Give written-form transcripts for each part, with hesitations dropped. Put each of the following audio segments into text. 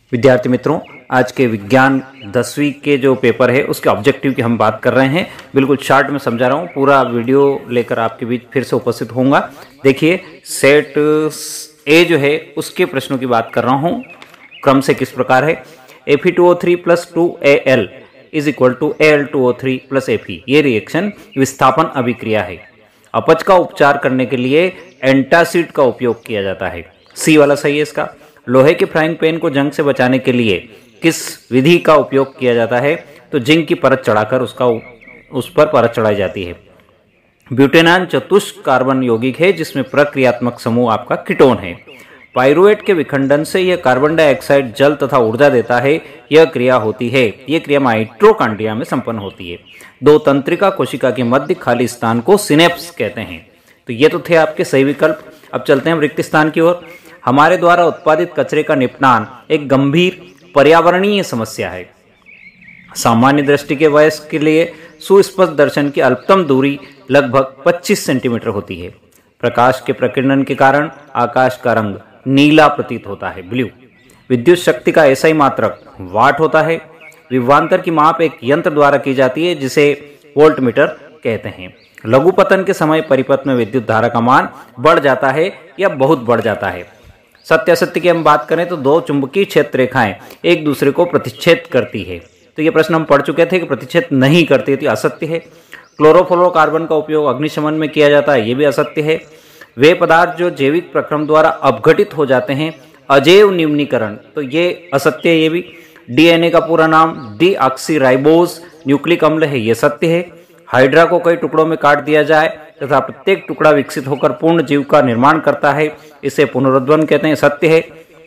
विद्यार्थी मित्रों, आज के विज्ञान 10वीं के जो पेपर है उसके ऑब्जेक्टिव की हम बात कर रहे हैं। बिल्कुल शॉर्ट में समझा रहा हूँ, पूरा वीडियो लेकर आपके बीच फिर से उपस्थित होऊंगा। देखिए, सेट ए जो है उसके प्रश्नों की बात कर रहा हूँ। क्रम से किस प्रकार है, Fe2O3 plus 2Al is equal to Al2O3 plus Fe। ये रिएक्शन विस्थापन अभिक्रिया है। अपच का उपचार करने के लिए एंटासिड का उपयोग किया जाता है। सी वाला सही है इसका। लोहे के फ्राइंग पैन को जंग से बचाने के लिए किस विधि का उपयोग किया जाता है, तो जिंक की परत चढ़ाकर उस पर परत चढ़ाई जाती है। ब्यूटेनॉन चतुष्क कार्बन यौगिक है जिसमें प्रक्रियात्मक समूह आपका कीटोन है। पाइरुवेट के विखंडन से यह कार्बन डाइऑक्साइड जल तथा ऊर्जा देता है। यह क्रिया होती है, यह क्रिया माइटोकॉन्ड्रिया में संपन्न होती है। दो तंत्रिका कोशिका के मध्य खाली स्थान को सिनेप्स कहते हैं। तो ये तो थे आपके सही विकल्प। अब चलते हैं रिक्त स्थान की ओर। हमारे द्वारा उत्पादित कचरे का निपटान एक गंभीर पर्यावरणीय समस्या है। सामान्य दृष्टि के वयस्क के लिए सुस्पष्ट दर्शन की अल्पतम दूरी लगभग 25 सेंटीमीटर होती है। प्रकाश के प्रकीर्णन के कारण आकाश का रंग नीला प्रतीत होता है, ब्लू। विद्युत शक्ति का ऐसा ही मात्रक वाट होता है। विभवांतर की माप एक यंत्र द्वारा की जाती है जिसे वोल्टमीटर कहते हैं। लघुपतन के समय परिपथ में विद्युत धारा का मान बढ़ जाता है या बहुत बढ़ जाता है। सत्य असत्य की हम बात करें तो दो चुंबकीय क्षेत्र रेखाएं एक दूसरे को प्रतिच्छेद करती है। तो ये प्रश्न हम पढ़ चुके थे कि प्रतिच्छेद नहीं करती, तो असत्य है। क्लोरोफ्लोरोकार्बन का उपयोग अग्निशमन में किया जाता है, ये भी असत्य है। वे पदार्थ जो जैविक प्रक्रम द्वारा अपघटित हो जाते हैं, अजैव न्यूनीकरण, तो ये असत्य है। ये भी डीएनए का पूरा नाम डीऑक्सीराइबोज न्यूक्लिक अम्ल है, ये सत्य है। हाइड्रा को कई टुकड़ों में काट दिया जाए तथा प्रत्येक टुकड़ा विकसित होकर पूर्ण जीव का निर्माण करता है, इसे पुनरुद्वन कहते हैं, सत्य है।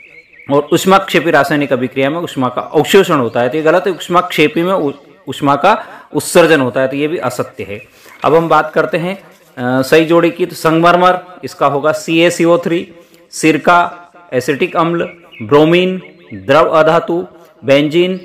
और ऊष्माक्षेपी रासायनिक अभिक्रिया में ऊष्मा का अवशोषण होता है, तो ये गलत है। ऊष्माक्षेपी में ऊष्मा का उत्सर्जन होता है, तो ये भी असत्य है। अब हम बात करते हैं सही जोड़ी की। तो संगमरमर, इसका होगा CaCO3। सिरका एसिटिक अम्ल, ब्रोमीन द्रव अधातु, बेंजीन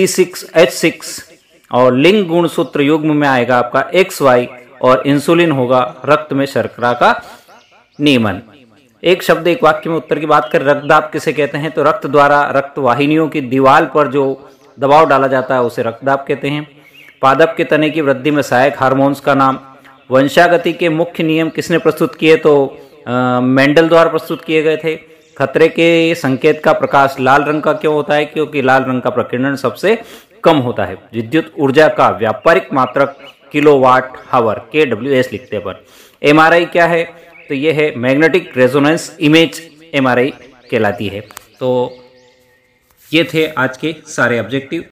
C6H6 और लिंग गुणसूत्र युग्म में आएगा आपका XY और इंसुलिन होगा रक्त में शर्करा का नियमन। एक शब्द एक वाक्य में उत्तर की बात करें, रक्तदाब किसे कहते हैं, तो रक्त द्वारा रक्त वाहिनियों की दीवार पर जो दबाव डाला जाता है उसे रक्तदाब कहते हैं। पादप के तने की वृद्धि में सहायक हार्मोन्स का नाम। वंशागति के मुख्य नियम किसने प्रस्तुत किए, तो मेंडल द्वारा प्रस्तुत किए गए थे। खतरे के संकेत का प्रकाश लाल रंग का क्यों होता है, क्योंकि लाल रंग का प्रकीर्णन सबसे कम होता है। विद्युत ऊर्जा का व्यापारिक मात्रक किलोवाट हावर kWh लिखते पर। MRI क्या है, तो ये है मैग्नेटिक रेजोनेंस इमेज MRI कहलाती है। तो ये थे आज के सारे ऑब्जेक्टिव।